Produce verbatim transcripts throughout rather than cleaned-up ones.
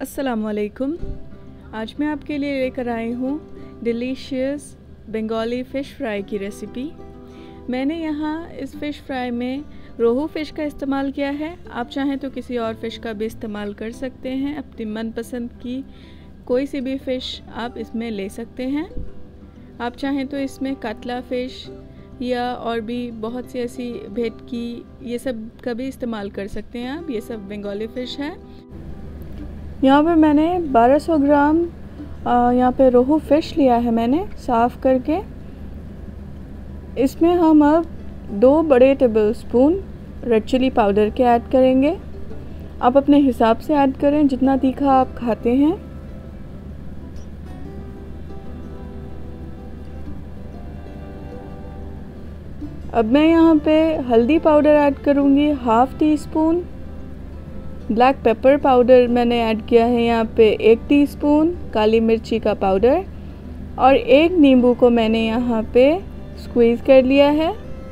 अस्सलामुअलैकुम। आज मैं आपके लिए लेकर आई हूँ डिलीशियस बंगाली फ़िश फ्राई की रेसिपी। मैंने यहाँ इस फ़िश फ्राई में रोहू फ़िश का इस्तेमाल किया है। आप चाहें तो किसी और फ़िश का भी इस्तेमाल कर सकते हैं। अपनी मनपसंद की कोई सी भी फ़िश आप इसमें ले सकते हैं। आप चाहें तो इसमें कतला फ़िश या और भी बहुत सी ऐसी भेटकी ये सब का भी इस्तेमाल कर सकते हैं आप। ये सब बंगाली फ़िश है। यहाँ पे मैंने बारह सौ ग्राम यहाँ पे रोहू फ़िश लिया है मैंने साफ़ करके। इसमें हम अब दो बड़े tablespoon red chili powder के ऐड करेंगे। आप अपने हिसाब से ऐड करें जितना तीखा आप खाते हैं। अब मैं यहाँ पे हल्दी पाउडर ऐड करूँगी half teaspoon. Black pepper powder मैंने ऐड किया है यहाँ पे एक टीस्पून। काली मिर्ची का पाउडर और एक नींबू को मैंने यहाँ पे स्क्वीज़ कर लिया है।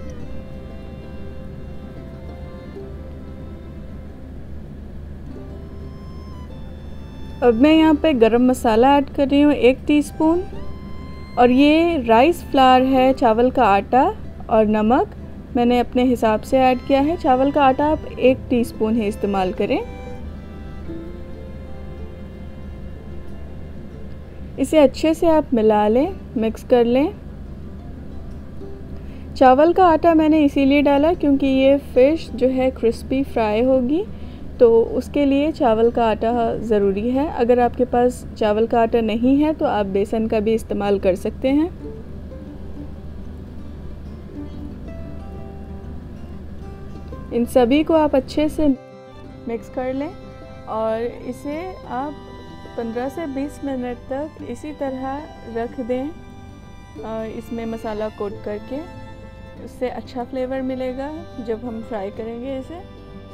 अब मैं यहाँ पे गरम मसाला ऐड कर रही हूँ एक टीस्पून। और ये राइस फ्लावर है, चावल का आटा और नमक मैंने अपने हिसाब से ऐड किया है। चावल का आटा आप एक टीस्पून ही इस्तेमाल करें। इसे अच्छे से आप मिला लें, मिक्स कर लें। चावल का आटा मैंने इसीलिए डाला क्योंकि ये फ़िश जो है क्रिस्पी फ्राई होगी, तो उसके लिए चावल का आटा ज़रूरी है। अगर आपके पास चावल का आटा नहीं है तो आप बेसन का भी इस्तेमाल कर सकते हैं। इन सभी को आप अच्छे से मिक्स कर लें और इसे आप पंद्रह से बीस मिनट तक इसी तरह रख दें। इसमें मसाला कोट करके उससे अच्छा फ्लेवर मिलेगा जब हम फ्राई करेंगे इसे।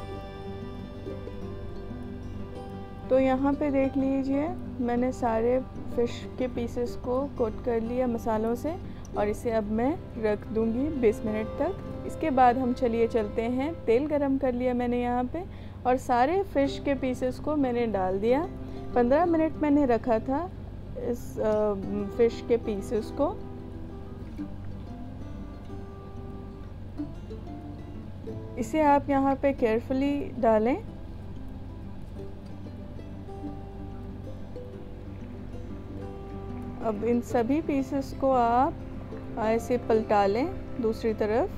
तो यहाँ पे देख लीजिए मैंने सारे फ़िश के पीसेस को कोट कर लिया मसालों से और इसे अब मैं रख दूँगी बीस मिनट तक। इसके बाद हम चलिए चलते हैं। तेल गरम कर लिया मैंने यहाँ पे और सारे फ़िश के पीसेस को मैंने डाल दिया। पंद्रह मिनट मैंने रखा था इस फ़िश के पीसेस को। इसे आप यहाँ पे केयरफुली डालें। अब इन सभी पीसेस को आप ऐसे पलटा लें दूसरी तरफ।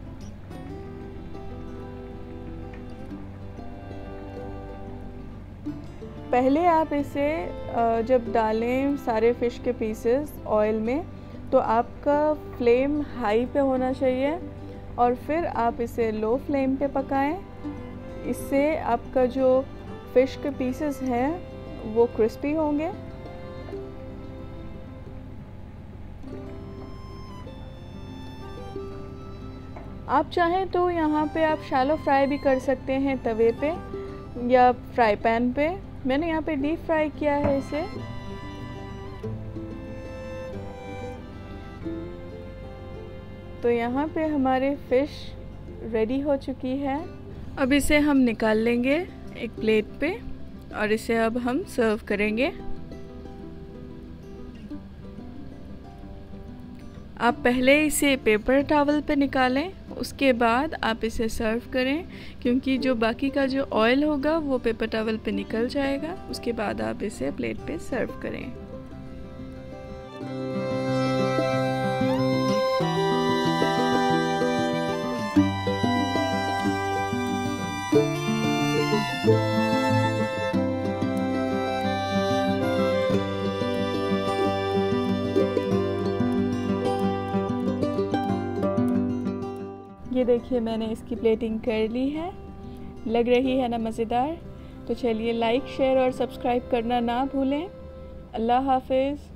पहले आप इसे जब डालें सारे फ़िश के पीसेस ऑयल में तो आपका फ्लेम हाई पे होना चाहिए और फिर आप इसे लो फ्लेम पे पकाएं। इससे आपका जो फ़िश के पीसेस हैं वो क्रिस्पी होंगे। आप चाहें तो यहाँ पे आप शैलो फ्राई भी कर सकते हैं तवे पे या फ्राई पैन पे। मैंने यहाँ पे डीप फ्राई किया है इसे। तो यहाँ पे हमारे फ़िश रेडी हो चुकी है। अब इसे हम निकाल लेंगे एक प्लेट पे और इसे अब हम सर्व करेंगे। आप पहले इसे पेपर टॉवल पे निकालें, उसके बाद आप इसे सर्व करें क्योंकि जो बाकी का जो ऑयल होगा वो पेपर टॉवल पे निकल जाएगा। उसके बाद आप इसे प्लेट पे सर्व करें। ये देखिए मैंने इसकी प्लेटिंग कर ली है। लग रही है ना मज़ेदार। तो चलिए लाइक शेयर और सब्सक्राइब करना ना भूलें। अल्लाह हाफ़िज़।